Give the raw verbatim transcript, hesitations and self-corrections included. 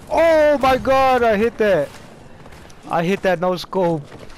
Oh my god, I hit that. I hit that no scope.